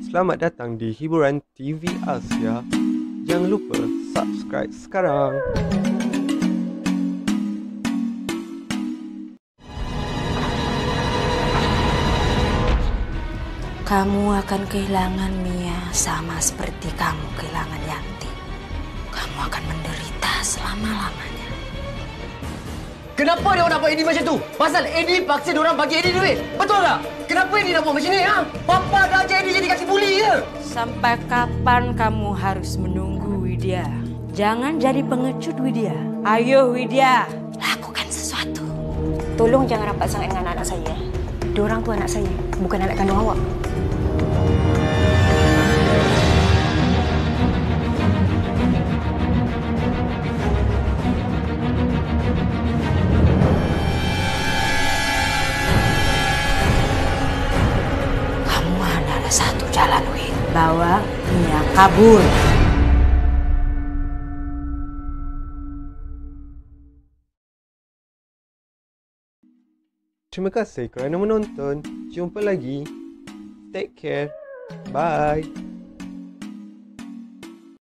Selamat datang di hiburan TV Asia. Jangan lupa subscribe sekarang. Kamu akan kehilangan Mia sama seperti kamu kehilangan Yanti. Kamu akan menderita selama-lamanya. Kenapa dia nak buat Eddie macam tu? Pasal Eddie paksa diorang bagi Eddie duit. Betul tak? Kenapa Eddie nak buat macam ni? Ha? Papa dah ajar Eddie jadi kaki buli je. Sampai kapan kamu harus menunggu, Widya? Jangan jadi pengecut, Widya. Ayo, Widya, lakukan sesuatu. Tolong jangan rapat sangat dengan anak saya. Diorang tu anak saya, bukan anak kandung awak. Kamu hanya ada satu jalan, Wid. Bawa Mia kabur. Terima kasih kerana menonton. Jumpa lagi. Take care. Bye.